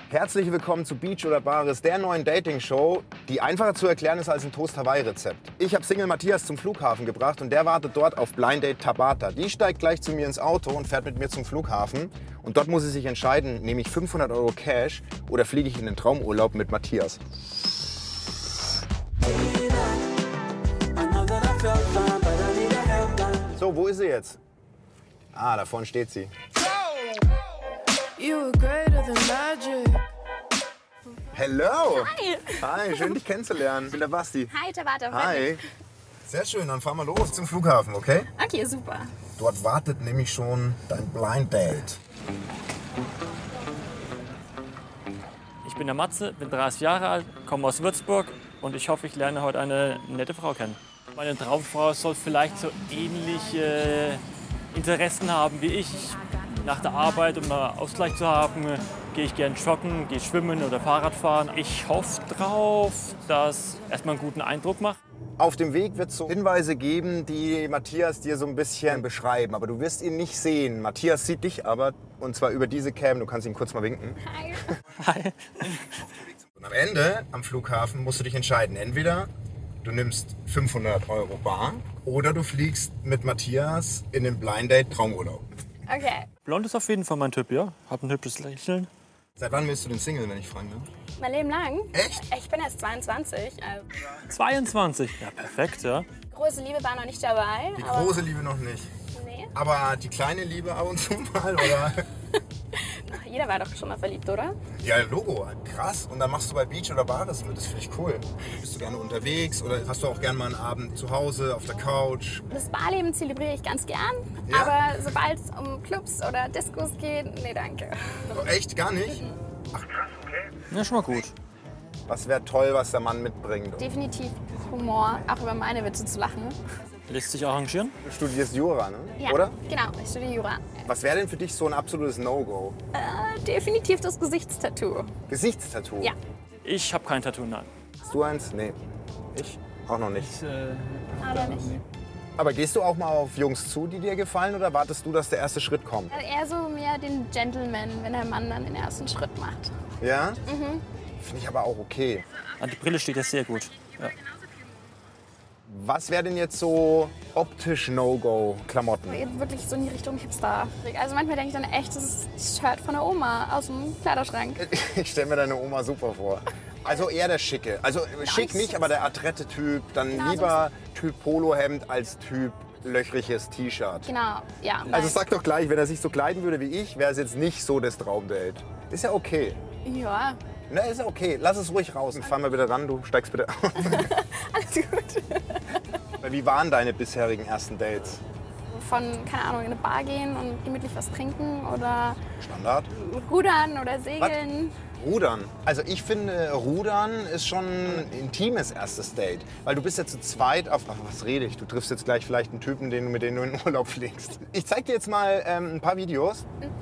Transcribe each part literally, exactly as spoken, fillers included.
Herzlich willkommen zu Beach oder Bares, der neuen Dating-Show, die einfacher zu erklären ist als ein Toast-Hawaii-Rezept. Ich habe Single Matthias zum Flughafen gebracht und der wartet dort auf Blind Date Tabata. Die steigt gleich zu mir ins Auto und fährt mit mir zum Flughafen. Und dort muss sie sich entscheiden, nehme ich fünfhundert Euro Cash oder fliege ich in den Traumurlaub mit Matthias. So, wo ist sie jetzt? Ah, da vorne steht sie. Hello! Hi! Hi, schön dich kennenzulernen. Ich bin der Basti. Hi, Tabata. Hi. Sehr schön, dann fahren wir los zum Flughafen, okay? Okay, super. Dort wartet nämlich schon dein Blind Date. Ich bin der Matze, bin dreißig Jahre alt, komme aus Würzburg und ich hoffe, ich lerne heute eine nette Frau kennen. Meine Traumfrau soll vielleicht so ähnliche Interessen haben wie ich. Nach der Arbeit, um einen Ausgleich zu haben, gehe ich gerne joggen, gehe schwimmen oder Fahrrad fahren. Ich hoffe drauf, dass erstmal einen guten Eindruck macht. Auf dem Weg wird es so Hinweise geben, die Matthias dir so ein bisschen beschreiben. Aber du wirst ihn nicht sehen. Matthias sieht dich aber, und zwar über diese Cam. Du kannst ihn kurz mal winken. Hi. Hi. Und am Ende, am Flughafen, musst du dich entscheiden. Entweder du nimmst fünfhundert Euro bar oder du fliegst mit Matthias in den Blind Date Traumurlaub. Okay. Blond ist auf jeden Fall mein Typ, ja. Hab ein hübsches Lächeln. Seit wann bist du denn Single, wenn ich fragen darf? Mein Leben lang? Echt? Ich bin erst zweiundzwanzig. Also zweiundzwanzig. Ja, perfekt, ja. große Liebe war noch nicht dabei. Die aber große Liebe noch nicht. Nee. Aber die kleine Liebe ab und zu mal, oder? Jeder war doch schon mal verliebt, oder? Ja, Logo, krass. Und dann machst du bei Beach oder Bares mit, das finde ich cool. Bist du gerne unterwegs oder hast du auch gerne mal einen Abend zu Hause, auf der Couch? Das Barleben zelebriere ich ganz gern. Ja? Aber sobald es um Clubs oder Discos geht, nee, danke. Oh, echt, gar nicht? Ach krass, okay. Ja, schon mal gut. Was wäre toll, was der Mann mitbringt? Definitiv Humor, auch über meine Witze zu lachen. Lässt sich arrangieren? Du studierst Jura, ne? Ja, Oder? genau. Ich studiere Jura. Was wäre denn für dich so ein absolutes No-Go? Äh, definitiv das Gesichtstattoo. Gesichtstattoo? Ja. Ich habe kein Tattoo, nein. Hast du eins? Nee. Ich? Auch noch nicht. Aber nicht. Aber gehst du auch mal auf Jungs zu, die dir gefallen, oder wartest du, dass der erste Schritt kommt? Also eher so mehr den Gentleman, wenn der Mann dann den ersten Schritt macht. Ja? Mhm. Finde ich aber auch okay. An die Brille steht ja sehr gut. Ja. Was wäre denn jetzt so optisch No-Go-Klamotten? Jetzt wirklich so in die Richtung Hipster. Also manchmal denke ich dann echt, das ist das Shirt von der Oma aus dem Kleiderschrank. Ich stelle mir deine Oma super vor. Also eher der Schicke. Also schick nicht, aber der adrette Typ. Dann Genau, lieber Typ Polohemd als Typ löchriges T-Shirt. Genau, ja. Also sag doch gleich, wenn er sich so kleiden würde wie ich, wäre es jetzt nicht so das Traumdate. Ist ja okay. Ja, Na, ist ja okay. Lass es ruhig raus. Und fahr mal wieder ran, du steigst bitte auf. alles gut. Wie waren deine bisherigen ersten Dates? Von, keine Ahnung, in eine Bar gehen und gemütlich was trinken oder Standard? rudern oder segeln. Rudern. Also ich finde, Rudern ist schon ein intimes erstes Date. Weil du bist ja zu zweit auf... Ach, was rede ich? Du triffst jetzt gleich vielleicht einen Typen, den, mit dem du in den Urlaub fliegst. Ich zeig dir jetzt mal ähm, ein paar Videos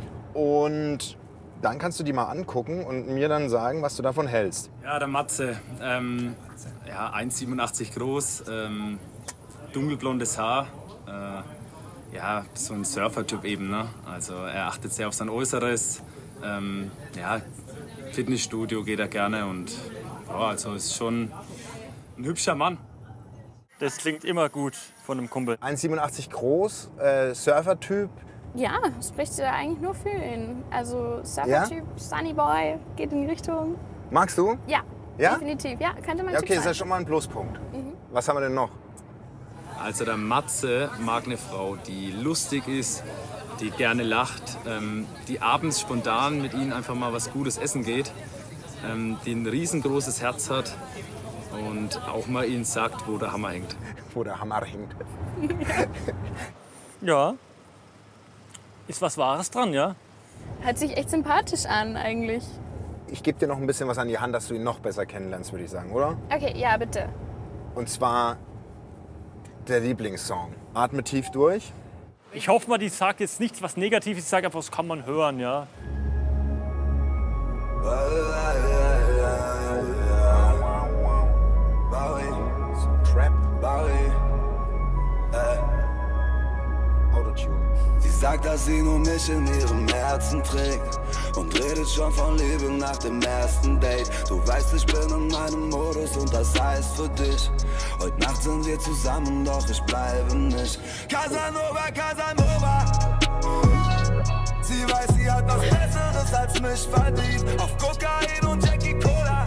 und dann kannst du die mal angucken und mir dann sagen, was du davon hältst. Ja, der Matze. Ähm, ja, eins Komma siebenundachtzig groß, ähm, dunkelblondes Haar. Äh, ja, so ein Surfer-Typ eben. Ne? Also er achtet sehr auf sein Äußeres. Ähm, ja, Fitnessstudio geht er gerne und ja, also ist schon ein hübscher Mann. Das klingt immer gut von einem Kumpel. eins Komma siebenundachtzig groß, äh, Surfer-Typ. Ja, spricht ja eigentlich nur für ihn. Also Surfer-Typ, Sunny Boy, geht in die Richtung. Magst du? Ja, Ja? definitiv. Ja, könnte man Ja, okay, Typ ist ja sein. schon mal ein Pluspunkt. Was haben wir denn noch? Also der Matze mag eine Frau, die lustig ist, die gerne lacht, ähm, die abends spontan mit ihnen einfach mal was Gutes essen geht, ähm, die ein riesengroßes Herz hat und auch mal ihnen sagt, wo der Hammer hängt. Wo der Hammer hängt. Ja. Ist was Wahres dran, ja? Hört sich echt sympathisch an eigentlich. Ich gebe dir noch ein bisschen was an die Hand, dass du ihn noch besser kennenlernst, würde ich sagen, oder? Okay, ja, bitte. Und zwar der Lieblingssong. Atme tief durch. Ich hoffe mal, die sagt jetzt nichts was Negatives, ich sage einfach, das kann man hören, ja. Trap. Autotune. Sie sagt, dass sie nur mich in ihrem Herzen trägt. und redet schon von Liebe nach dem ersten Date. Du weißt, ich bin in meinem Modus und das heißt für dich, heute Nacht sind wir zusammen, doch ich bleibe nicht. Casanova, Casanova. Sie weiß, sie hat was Besseres als mich verdient. Auf Kokain und Jackie Cola.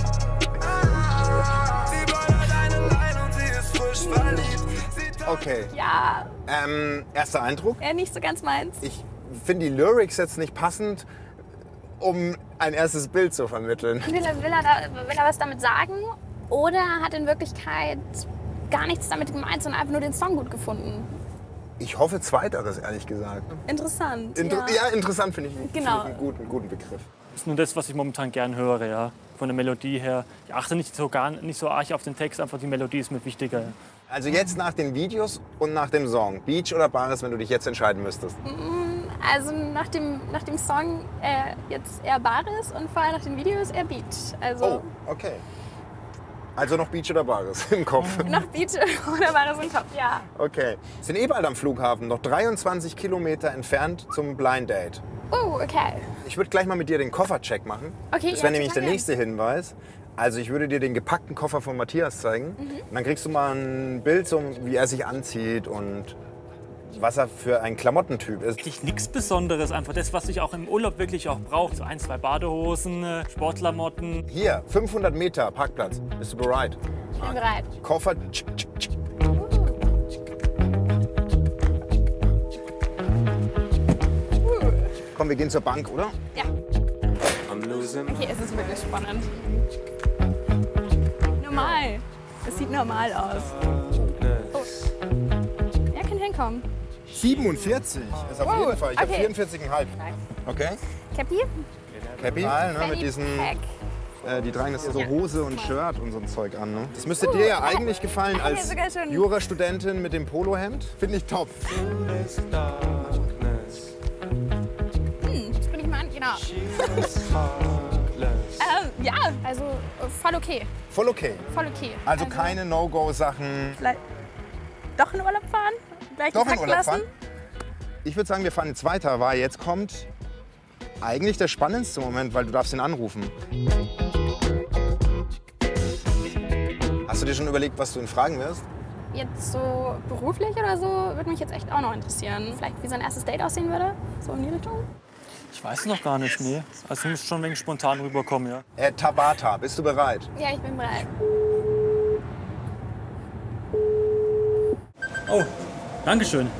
Sie ballert einen Lein und sie ist frisch verliebt. Okay. Ja. Ähm, erster Eindruck? Ja, nicht so ganz meins. Ich finde die Lyrics jetzt nicht passend, um ein erstes Bild zu vermitteln. Will er, will, er da, will er was damit sagen? Oder hat in Wirklichkeit gar nichts damit gemeint, sondern einfach nur den Song gut gefunden? Ich hoffe Zweiteres, ehrlich gesagt. Interessant. Inter ja. ja, interessant finde ich, Genau. find ich einen, guten, guten Begriff. Das ist nur das, was ich momentan gern höre, ja. Von der Melodie her. Ich achte nicht so, gar, nicht so arg auf den Text, einfach die Melodie ist mir wichtiger. Also jetzt nach den Videos und nach dem Song. Beach oder Bares, wenn du dich jetzt entscheiden müsstest? Also nach dem, nach dem Song äh, jetzt eher Bares und vorher nach den Videos eher Beach. Also Oh, okay. Also noch Beach oder Bares im Kopf. noch Beach oder Bares im Kopf, ja. Okay. Sind eh bald am Flughafen, noch dreiundzwanzig Kilometer entfernt zum Blind Date. Oh, okay. Ich würde gleich mal mit dir den Koffercheck machen. Okay, das ja, wäre nämlich der total nächste Hinweis. Also ich würde dir den gepackten Koffer von Matthias zeigen. Und dann kriegst du mal ein Bild, so wie er sich anzieht und was er für ein Klamottentyp ist. Wirklich nichts Besonderes, einfach das, was ich auch im Urlaub wirklich auch brauche. So ein, zwei Badehosen, äh, Sportklamotten. Hier, fünfhundert Meter Parkplatz. Bist du bereit? Ich bin bereit. Koffer. Tsch, tsch, tsch. Komm, wir gehen zur Bank, oder? Ja. Okay, es ist wirklich spannend. Normal. Es sieht normal aus. Oh. Er kann hinkommen. siebenundvierzig ist auf Wow, jeden Fall. Ich habe okay. vierundvierzig Komma fünf. Okay. Cappy? Cappy. Ne, mit Fanny diesen, Pack. äh, die tragen das so Ja. Hose und Shirt und so ein Zeug an. Ne? Das müsste dir ja eigentlich gefallen hat mir als sogar schon- Jurastudentin mit dem Polohemd. Finde ich top. Hm, das bring ich mal an, genau. ähm, ja, also äh, voll okay. Voll okay. Voll okay. Also keine No-Go-Sachen. Vielleicht doch in Urlaub fahren? Gleich Doch in gepackt Urlaub lassen? fahren? Ich würde sagen, wir fahren jetzt weiter, weil jetzt kommt eigentlich der spannendste Moment, weil du darfst ihn anrufen. Hast du dir schon überlegt, was du ihn fragen wirst? Jetzt so beruflich oder so würde mich jetzt echt auch noch interessieren. Vielleicht wie sein erstes Date aussehen würde? So in die Richtung? Ich weiß noch gar nicht, nee. Also muss schon ein wenig spontan rüberkommen, ja. Äh, Tabata, bist du bereit? Ja, ich bin bereit. Oh, Dankeschön.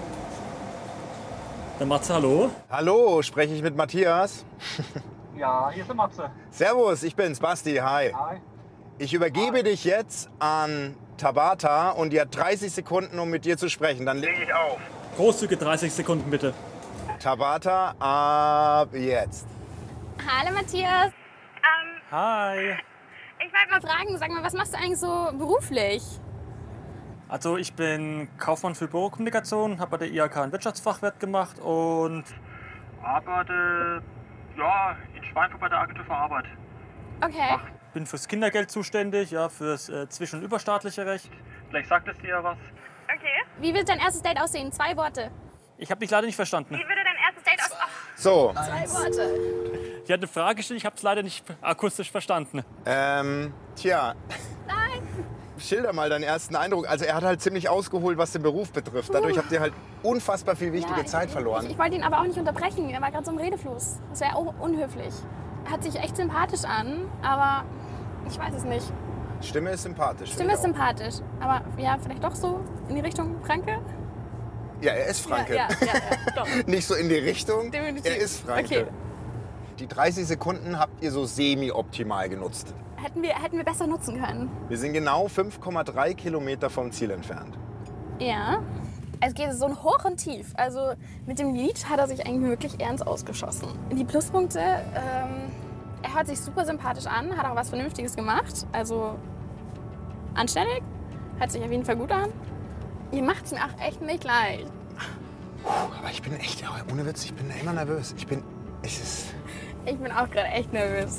Der Matze, hallo. Hallo, spreche ich mit Matthias? Ja, hier ist der Matze. Servus, ich bin's, Basti, hi. Hi. Ich übergebe dich jetzt an Tabata und die hat dreißig Sekunden, um mit dir zu sprechen. Dann lege ich auf. Großzügige dreißig Sekunden bitte. Tabata, ab jetzt. Hallo Matthias. Ähm, Hi. ich wollte mal fragen, sag mal, was machst du eigentlich so beruflich? Also ich bin Kaufmann für Bürokommunikation, habe bei der I H K einen Wirtschaftsfachwirt gemacht und arbeite ja, in Schweinfurt bei der Agentur für Arbeit. Okay. Bin fürs Kindergeld zuständig, ja, fürs äh, zwischen- und überstaatliche Recht. Vielleicht sagt es dir ja was. Okay. Wie wird dein erstes Date aussehen? Zwei Worte. Ich habe dich leider nicht verstanden. Wie würde dein erstes Date aussehen? So, Zwei Worte. Ich hatte eine Frage gestellt, ich habe es leider nicht akustisch verstanden. ähm, tja, Nein. schilder mal deinen ersten Eindruck. Also er hat halt ziemlich ausgeholt, was den Beruf betrifft. Dadurch habt ihr halt unfassbar viel wichtige Ja, ich- Zeit verloren. Ich, ich wollte ihn aber auch nicht unterbrechen. Er war gerade so im Redefluss. Das wäre auch unhöflich. Er hört sich echt sympathisch an, aber ich weiß es nicht. Stimme ist sympathisch. Stimme ist finde sympathisch, aber ja, vielleicht doch so in die Richtung Franke? ich auch. Ja, er ist Franke. Ja, ja, ja, ja doch. Nicht so in die Richtung, Definitiv. er ist Franke. Okay. Die dreißig Sekunden habt ihr so semi-optimal genutzt. Hätten wir, hätten wir besser nutzen können. Wir sind genau fünf Komma drei Kilometer vom Ziel entfernt. Ja. Es geht so ein Hoch und Tief. Also mit dem Lied hat er sich eigentlich wirklich ernst ausgeschossen. Die Pluspunkte, ähm, er hört sich super sympathisch an, hat auch was Vernünftiges gemacht. Also anständig, hört sich auf jeden Fall gut an. Ihr macht es mir auch echt nicht leicht. Aber ich bin echt, ohne Witz, ich bin immer nervös. Ich bin, es ist... Ich bin auch gerade echt nervös.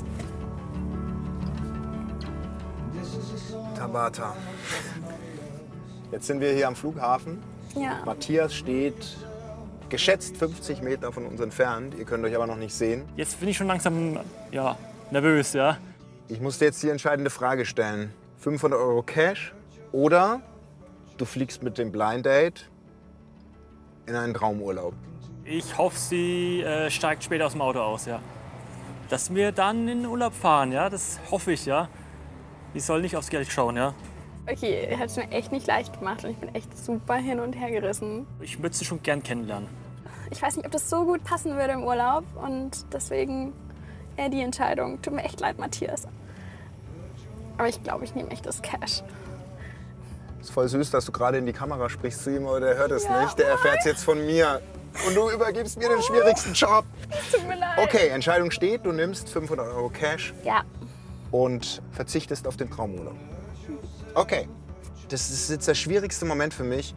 Tabata. Jetzt sind wir hier am Flughafen. Ja. Matthias steht geschätzt fünfzig Meter von uns entfernt. Ihr könnt euch aber noch nicht sehen. Jetzt bin ich schon langsam ja, nervös, ja. Ich muss dir jetzt die entscheidende Frage stellen. fünfhundert Euro Cash oder du fliegst mit dem Blind Date in einen Traumurlaub. Ich hoffe, sie äh, steigt später aus dem Auto aus, ja. Dass wir dann in den Urlaub fahren, ja, das hoffe ich, ja. Die soll nicht aufs Geld schauen, ja. Okay, er hat es mir echt nicht leicht gemacht und ich bin echt super hin und her gerissen. Ich würde sie schon gern kennenlernen. Ich weiß nicht, ob das so gut passen würde im Urlaub und deswegen eher die Entscheidung. Tut mir echt leid, Matthias. Aber ich glaube, ich nehme echt das Cash. Ist voll süß, dass du gerade in die Kamera sprichst zu ihm, aber der hört es Ja, nicht. Der erfährt es jetzt von mir. Und du übergibst mir den schwierigsten Job. Tut mir leid. Okay, Entscheidung steht. Du nimmst fünfhundert Euro Cash Ja. und verzichtest auf den Traumurlaub. Okay. Das ist jetzt der schwierigste Moment für mich,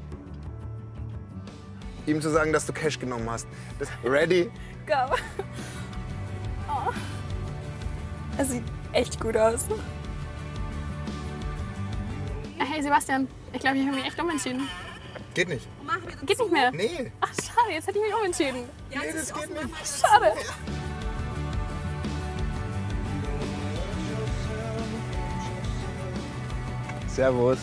ihm zu sagen, dass du Cash genommen hast. Das, ready? Go. Oh. Es sieht echt gut aus. Hey Sebastian, ich glaube, ich habe mich echt umentschieden. Geht nicht. Geht nicht mehr? Nee. Ach schade, jetzt hätte ich mich umentschieden. Nee, das geht nicht. Schade. Servus.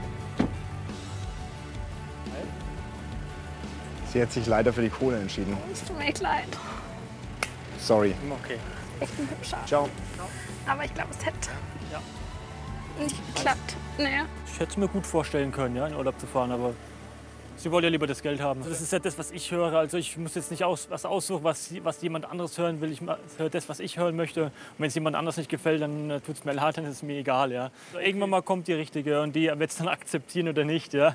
Sie hat sich leider für die Kohle entschieden. Es tut mir echt leid. Sorry. Okay. Echt ein hübscher. Ciao. Aber ich glaube, es hätte Ja. nicht geklappt. Naja. Ich hätte es mir gut vorstellen können, ja, in Urlaub zu fahren, aber sie wollte ja lieber das Geld haben. Das ist ja das, was ich höre. Also ich muss jetzt nicht aus, was aussuchen, was, was jemand anderes hören will. Ich höre das, was ich hören möchte. Und wenn es jemand anders nicht gefällt, dann äh, tut es mir leid, dann ist es mir egal. Ja. Also irgendwann mal kommt die Richtige und die wird es dann akzeptieren oder nicht. Ja.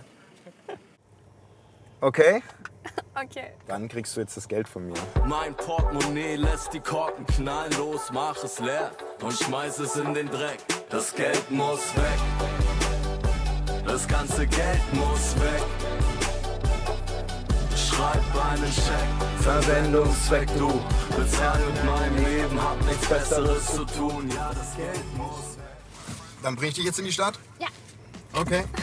Okay? Okay. Dann kriegst du jetzt das Geld von mir. Mein Portemonnaie lässt die Korken knallen, los, mach es leer und schmeiß es in den Dreck. Das Geld muss weg, das ganze Geld muss weg. Schreib einen Scheck, Verwendungszweck, du bezahl mit meinem Leben, hab nichts Besseres zu tun. Ja, das Geld muss weg. Dann bring ich dich jetzt in die Stadt? Ja. Okay.